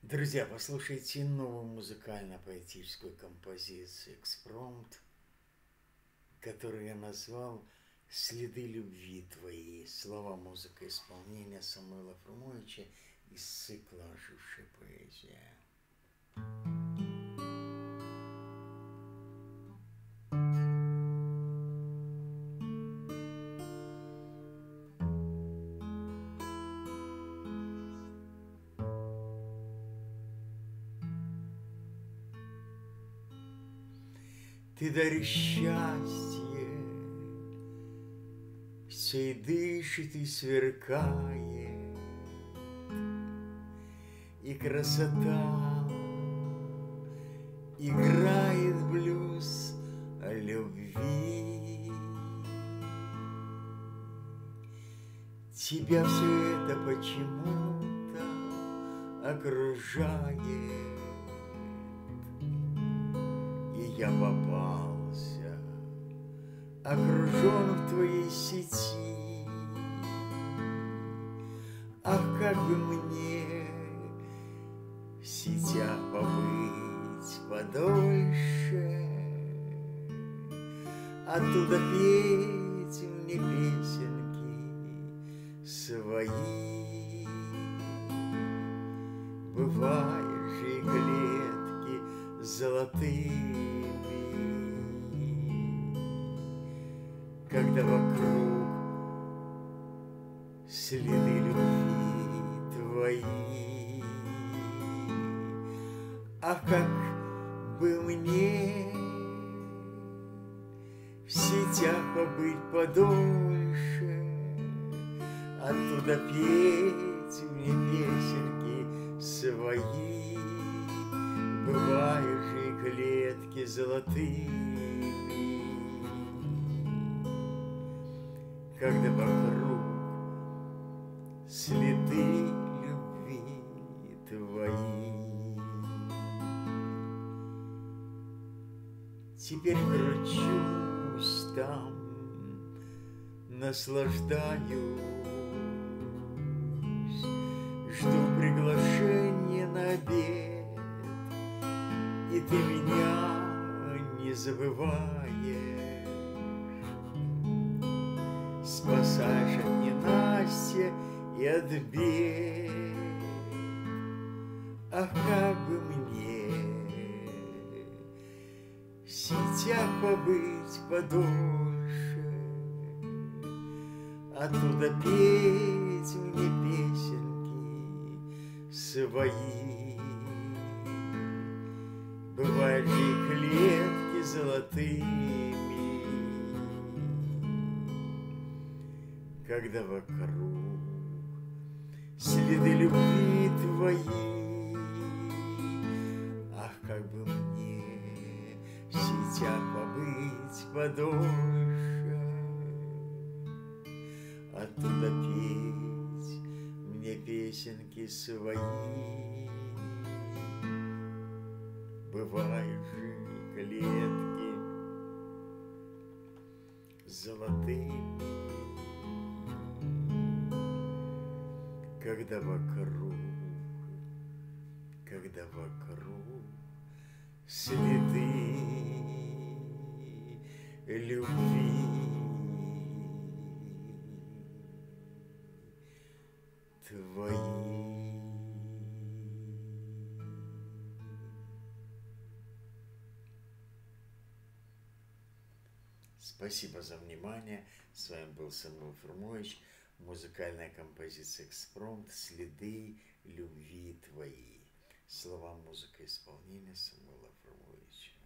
Друзья, послушайте новую музыкально-поэтическую композицию «Экспромт», которую я назвал «Следы любви твои». Слова, музыка, исполнение Самуила Фрумовича из цикла «Ожившая поэзия». Ты даришь счастье, все и дышит, и сверкает, и красота играет блюз о любви. Тебя все это почему-то окружает, и я попался, окружен в твоей сети. Ах, как бы мне в сетях побыть подольше, оттуда петь мне песенки свои. Бывают же и клетки золотыми, когда вокруг следы любви твои. Ах, как бы мне в сетях побыть подольше, оттуда петь мне песенки свои. Бывают же и клетки золотыми, когда вокруг следы любви твои. Теперь кручусь там, наслаждаюсь, жду приглашения на обед, и ты меня не забываешь, спасаешь от ненастья и от бед. Ах, как бы мне в сетях побыть подольше, оттуда петь мне песенки свои. Бывают же и клетки золотыми, когда вокруг следы любви твои. Ах, как бы мне в сетях побыть подольше, оттуда петь мне песенки свои. Бывают же клетки золотыми, когда вокруг следы любви твои. Спасибо за внимание. С вами был Самуил Фрумович. Музыкальная композиция «Экспромт. Следы любви твои». Слова, музыка, исполнение Самуила Фрумовича.